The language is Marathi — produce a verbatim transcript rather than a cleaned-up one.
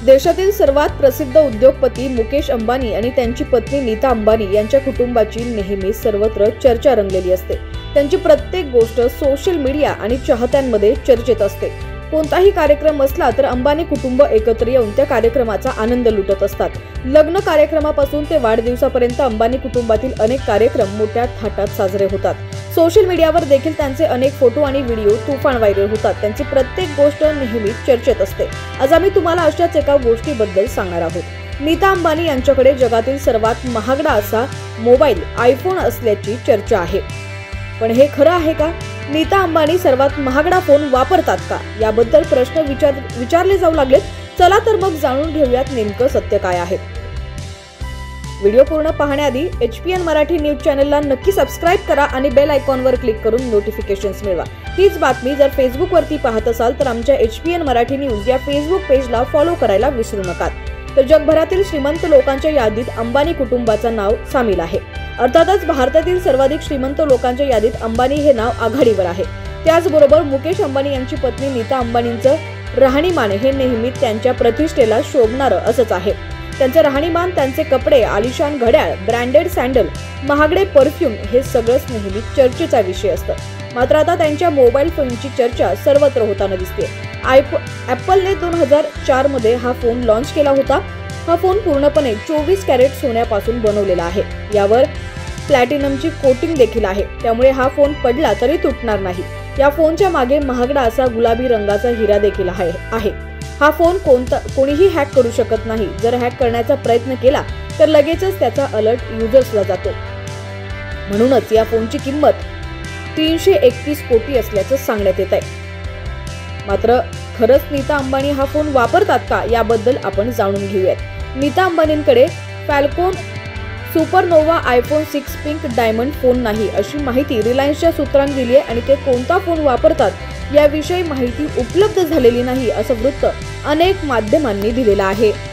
देशातील सर्वात प्रसिद्ध उद्योगपती मुकेश अंबानी आणि त्यांची पत्नी नीता अंबानी यांच्या कुटुंबाची नेहमी सर्वत्र चर्चा रंगलेली असते। त्यांची प्रत्येक गोष्ट सोशल मीडिया आणि चाहत्यांमध्ये चर्चेत असते। कोणताही कार्यक्रम असला तर अंबानी कुटुंब एकत्र येऊन त्या कार्यक्रमाचा आनंद लुटत असतात। लग्न कार्यक्रमापासून ते वाढदिवसापर्यंत अंबानी कुटुंबातील अनेक कार्यक्रम मोठ्या थाटात साजरे होतात। सोशल मीडियावर देखील त्यांचे अनेक फोटो आणि व्हिडिओ तुफान व्हायरल होतात। त्यांची प्रत्येक गोष्ट नेहमी चर्चेत असते। आज आम्ही तुम्हाला अशाच एका गोष्टीबद्दल सांगणार आहोत। नीता अंबानी यांच्याकडे जगातील सर्वात महागडा असा मोबाईल आयफोन असल्याची चर्चा आहे, पण हे खरं आहे का? नीता अंबानी सर्वात महागडा फोन वापरतात का? याबद्दल प्रश्न विचार विचारले जाऊ लागलेत। चला तर मग जाणून घेऊयात नेमकं सत्य काय आहे। व्हिडिओ पूर्ण पाहण्याआधी H P N Marathi news चॅनलला नक्की सबस्क्राइब करा आणि बेल आयकॉनवर क्लिक करून नोटिफिकेशन्स मिळवा। हीच बातमी जर फेसबुक वरती पाहत असाल तर आमच्या H P N Marathi news या फेसबुक पेजला फॉलो करायला विसरू नका। तर जगभरातील श्रीमंत लोकांच्या यादीत अंबानी कुटुंबाचं नाव सामील आहे। अर्थातच भारतातील सर्वाधिक श्रीमंत लोकांच्या यादीत अंबानी हे नाव आघाडीवर आहे। त्याचबरोबर मुकेश अंबानी यांची पत्नी नीता अंबानींचं राहणीमान हे नेहमी त्यांच्या प्रतिष्ठेला शोभणारं असंच आहे। त्यांचे राहणीमान, त्यांचे कपडे, आलिशान घड्याळ, ब्रँडेड सँडल, महागडे परफ्यूम हे सगळंच नेहमी चर्चेचा विषय असतं। मात्र आता त्यांच्या मोबाईल फोनची चर्चा सर्वत्र होताना दिसते। ॲपलने दोन हजार चार मध्ये हा फोन लॉन्च केला होता। हा फोन पूर्णपणे चोवीस कॅरेट सोन्यापासून बनवलेला आहे। यावर प्लॅटिनमची कोटिंग देखील आहे, त्यामुळे हा फोन पडला तरी तुटणार नाही। या फोनच्या मागे महागडा असा गुलाबी रंगाचा हिरा देखील आहे। हा फोन कोणता कोणीही हॅक करू शकत नाही। जर हॅक करण्याचा प्रयत्न केला तर लगेचच त्याचा अलर्ट युजर्सला जातो। म्हणूनच या फोनची किंमत तीनशे एकतीस कोटी असल्याचं सांगण्यात येत आहे। मात्र खरंच नीता अंबानी हा फोन वापरतात का याबद्दल आपण जाणून घेऊयात। नीता अंबानींकडे Falcon Supernova iPhone six pink diamond phone नाही अशी माहिती रिलायन्सच्या सूत्रांनी दिली आहे आणि ते कोणता फोन वापरतात याविषयी माहिती उपलब्ध झालेली नाही असं वृत्त अनेक माध्यमांनी दिलेलं आहे।